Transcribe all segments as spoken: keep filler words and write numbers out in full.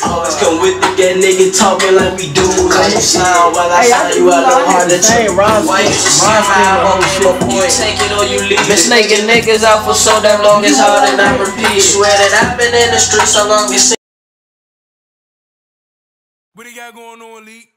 Always come with the get nigga talking like we do. Cause you sound while I sound you out the heart that you why you just see how I'm on you take it or you leave it. Been snaking niggas out for so damn long, it's hard and I repeat. Swear that I've been in the streets so long as what do you got going on, Leak?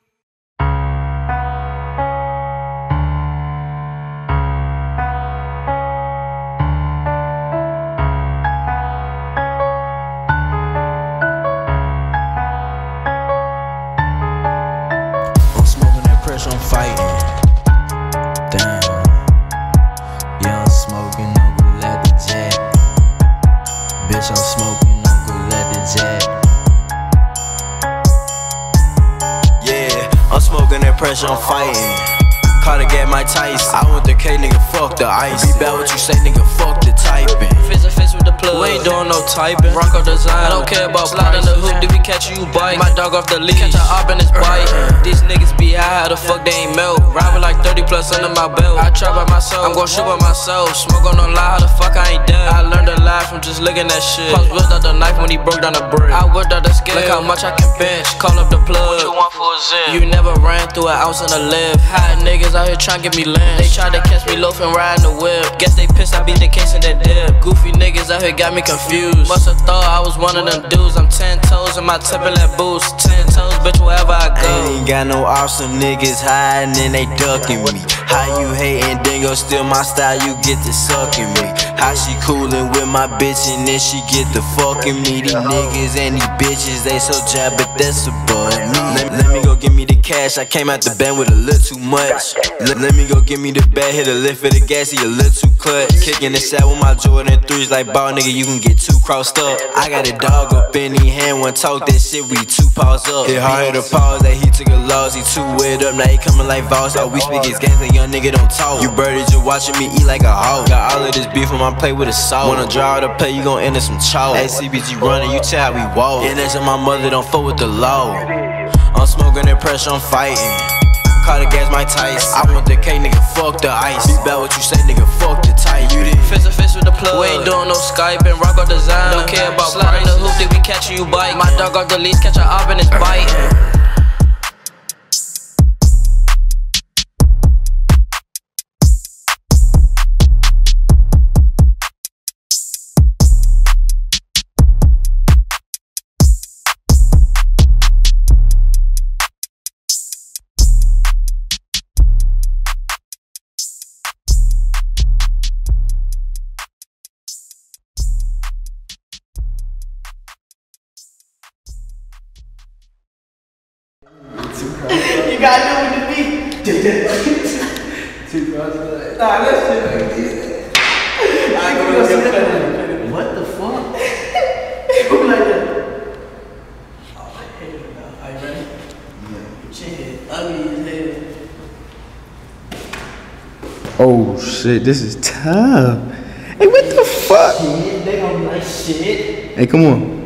I'm smoking that pressure, I'm fighting. Damn. Yeah, I'm smoking Uncle at the jack. Bitch, I'm smoking Uncle at the jack. I'm smoking that pressure, I'm fighting. Caught a get my Tyson. I want the K, nigga, fuck the ice. Be bad what you say, nigga, fuck the typing. Face to face with the plug, we ain't doing no typing. Rocko design, I don't care about slide in the hoop, did we catch you, bite? My dog off the leash, catch a op in his bite. These niggas be high, how the fuck they ain't melt? Ride with like thirty plus under my belt. I trap by myself, I'm gon' shoot by myself. Smoke on no lie, how the fuck I ain't done? I learned a lot from just looking at shit. Pops whipped out the knife when he broke down the brick. I whipped out the scale, look how much I can bench. Call up the plug, what you want for a zip? You never ran through an ounce in a lift. Hot niggas out here tryna get me lynched. They tried to catch me loafing, riding the whip. Guess they pissed I beat the case in that dip. Goofy niggas out here got me confused. Musta thought I was one of them dudes. I'm ten toes in my Timberland boots. Ten toes, bitch, wherever I go. I ain't got no awesome niggas hiding and they ducking me. How you hating, dingo, still my style, you get to sucking me. How she coolin' with my bitch and then she get to fucking me. These niggas and these bitches, they so jab, but that's above me. Let, let me go give me the cash, I came out the band with a little too much. Let, let me go give me the bag, hit a lift for the gas, he a little too clutch. Kicking the set with my Jordan threes like ball, nigga, you can get too crossed up. I got a dog up in his hand, one talk that shit, we two paws up. Hit hard, hit a pause, that he took a loss, he too weird up, now he coming like Voss. All we speak is games, that young nigga don't talk. You birdie just watching me eat like a hog. Got all of this beef on my plate with a salt. Wanna draw out a play, you gon' enter some chalk. Hey, C B G running, you tell how we walk. And that's my mother don't fuck with the law. I'm smoking that pressure, I'm fighting. Caught a gas, my Tyson. I want the K, nigga, fuck the ice. Be bad what you say, nigga, fuck the tight. You did face to face with the plug, we ain't doing no Skype and Rocko design. Don't care about slide in the hoop, did we catch you, bite? My dog off the leash, catch a op in his bite. You gotta do it with the beat. Two crosses. Nah, let's do it like this. I ain't gonna get that. What the fuck? Who like that? Oh, hell no. Are you ready? Yeah. Shit, ugly as hell. Oh shit, this is tough. Hey, what the fuck? Shit, they gonna be like shit. Hey, come on.